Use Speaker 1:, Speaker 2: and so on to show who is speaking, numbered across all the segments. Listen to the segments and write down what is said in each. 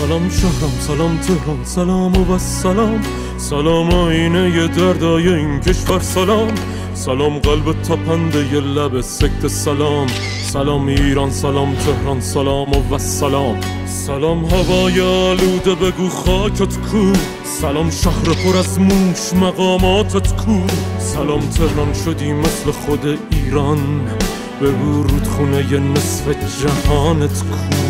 Speaker 1: سلام شهرم، سلام تهران، سلام و سلام. سلام آینه دردای این کشور، سلام. سلام قلب تپنده ی لب سکت، سلام. سلام ایران، سلام تهران، سلام و سلام. سلام هوای آلوده بگو خاکت کو. سلام شهر پر از موش مقاماتت کو. سلام تهران شدی مثل خود ایران، بگو رودخونه ی نصف جهانت کو.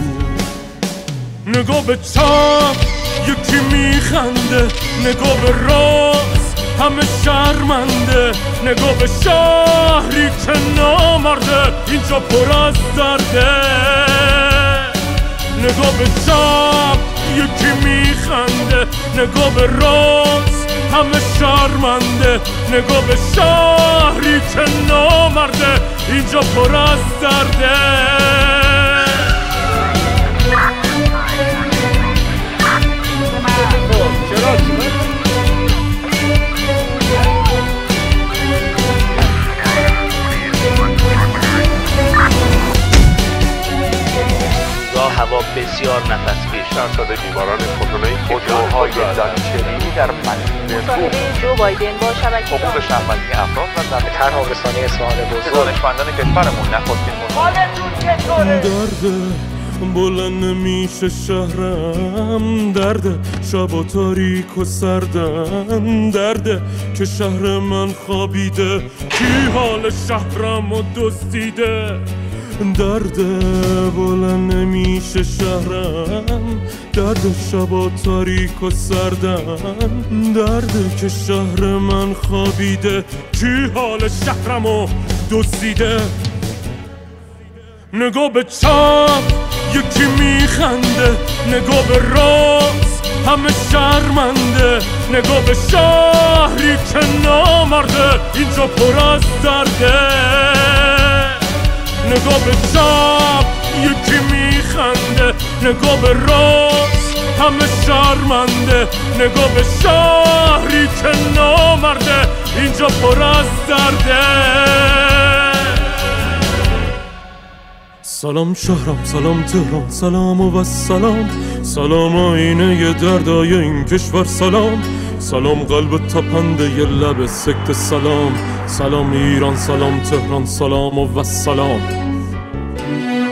Speaker 1: نگاه به چپ یکی میخنده، نگاه به راست همه شرمنده. نگاه به شهری که نامرده اینجا پر از درده. نگاه به چپ یکی میخنده، نگاه به راست همه شرمنده. نگاه به شهری که نامرده اینجا پر از درده.
Speaker 2: هوا بسیار نفسگیر.
Speaker 3: درصد بیماران کرونا خودروهای دانشجویی در مسیر
Speaker 4: جو بایدن با شبکه
Speaker 3: حقوق شهروندی افراد و در
Speaker 2: طرح رسانه اصفهان بزرگ
Speaker 3: دانشمندان کشورمون نخستین
Speaker 1: درده بلند نمیشه شهرم، درده شب و تاریک و سردم. درده که شهر من خوابیده، کی حال شهرم و دزدیده. درده بلند نمیشه شهرم، درده شب و تاریک و سردم. درده که شهر من خوابیده، کی حال شهرم و دزدیده. نگاه به چپ یکی میخنده، نگاه به راست همه شرمنده. نگاه به شهری که نامرده اینجا پر از درده. نگاه به چپ یکی میخنده، نگاه به راست همه شرمنده. نگاه به شهری که نامرده اینجا پر از درده. سلام شهرم، سلام تهران، سلام و سلام. سلام آینه دردای این کشور، سلام. سلام قلب تپنده ی لب سکت، سلام. سلام ایران، سلام تهران، سلام و سلام.